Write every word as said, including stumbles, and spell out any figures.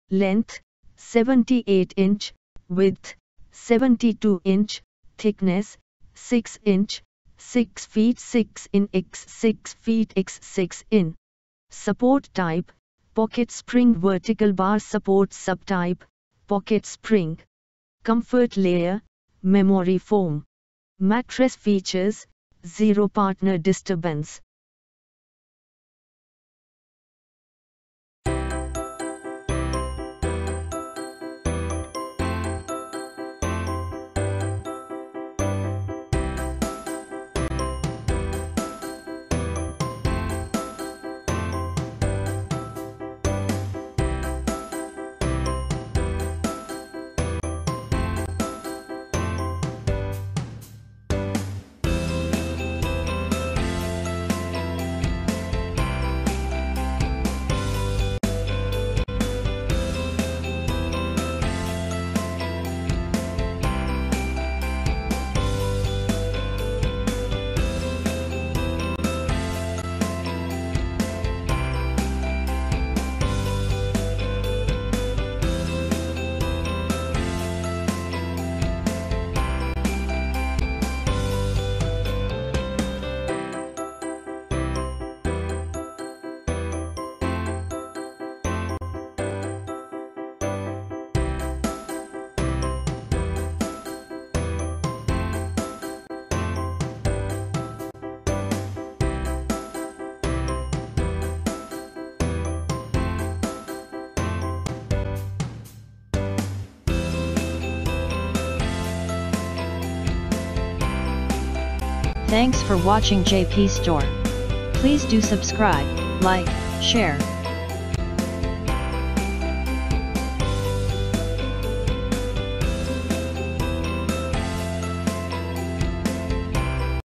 length seventy-eight inch, width seventy-two inch, thickness six inch, six feet six in by six feet by six in. Support type, pocket spring vertical bar support subtype, pocket spring. Comfort layer, memory foam. Mattress features, zero partner disturbance. Thanks for watching J P Store. Please do subscribe, like, share,